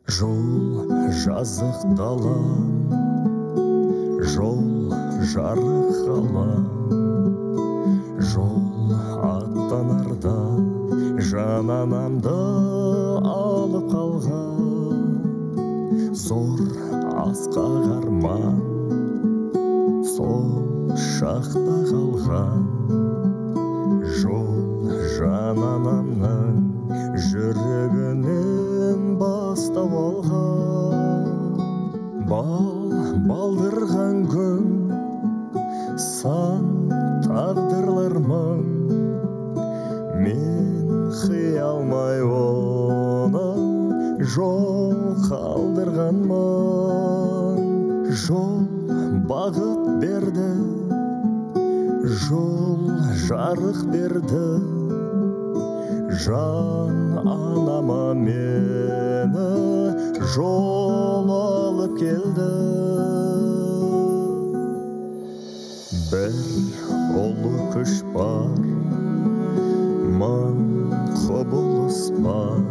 Жол жазық далам, жол жарық ғалам, жол аттанарда жан анамды алып қалған. Зор асқақ арман сол шақта қалған. Жол жан анамның жүрегінен бастап алған. Балдырған күн сан тағдырлар мың, мен қия алмай оны жол қалдырғанмын. Жол бағыт берді, жол жарық берді, жан анама мені жол алып келді. Бір ұлы күш бар, мың құбылыс бар,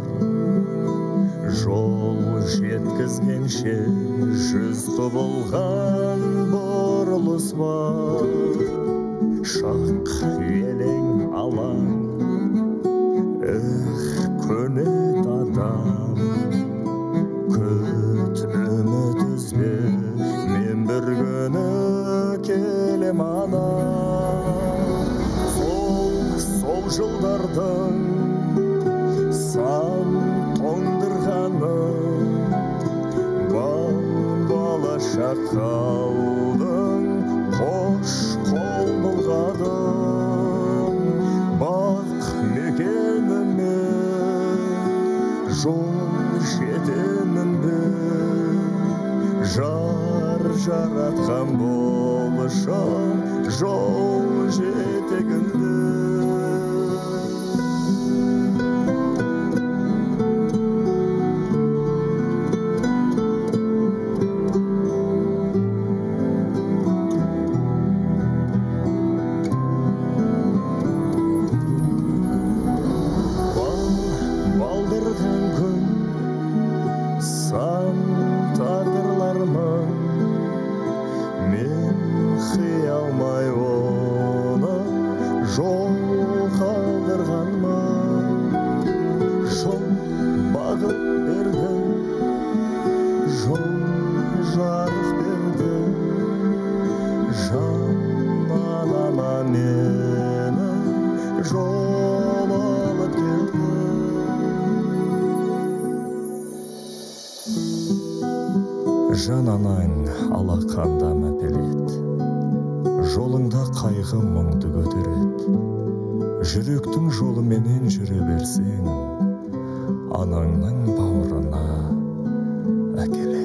жол жеткізгенше жүз құбылған бұрылыс бар. Шақ елең алаң, көнет адам, күт үміт үзбе, мен бір күні келем ана. Сол жылдардың сан тоңдырғаны, бала шақалдың қош қол бұлғадым. Бақ мекеніме жол жетемін бе, жар жаратқан болышым жол жетегінде. Балдырған күн сан тағдырлар мың, мен қия алмай оны жол қалдырғанмын. Жол бағыт берді, жол жарық берді, жан анама мені жол алып келді. Жан анаң алақанда мәпелет, жолыңда қайғы мұңды көтерет. Жүректің жолыменен жүре берсең, анаңның бауырына әкелет.